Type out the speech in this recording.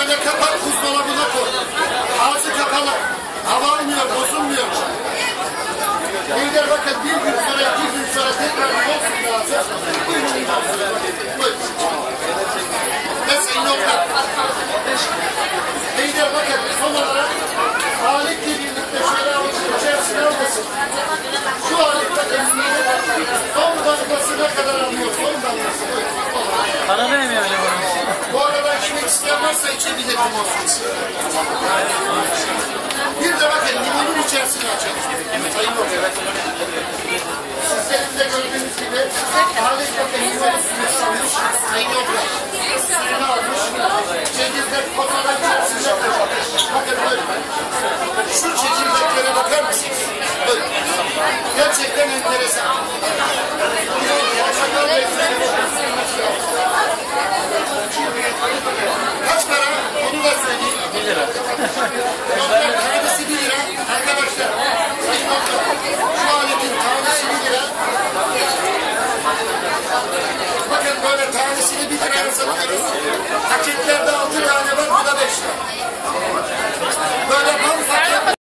Böyle kapat, buzdolabına koy. Ağzı kapalı. Hava almıyor, bozulmuyor. Beyler bakın bir gün sonra, 2 gün sonra tekrar olsun lazım. Buyurun. Buyurun. Mesela yolda. Beyler bakın son olarak aletle birlikte şöyle avucun içerisine almasın. Şu aletle son damlası ne kadar alıyor? Son damlası. Para ne mi öyle var? Bu arada içmek isteyen varsa içebilir limonsuz. Bir de bakın limonun içerisini açalım. Sayın Hocam. Sizlerin de gördüğünüz gibi alet bakın limon suyu salmış. Sayın Hocam. Suyunu almış. Çekirdek kotadan içerisinde koymuş. Bakın böyle. Şu çekirdeklere bakar mısınız? Böyle. Gerçekten enteresan. Kaç para? Onu da söyleyeyim. 1 lira. Tanesi 1 lira. Arkadaşlar, Sayın Hocam, şu aletin tanesi 1 lira. Bakın böyle tanesini 1 liraya satıyoruz.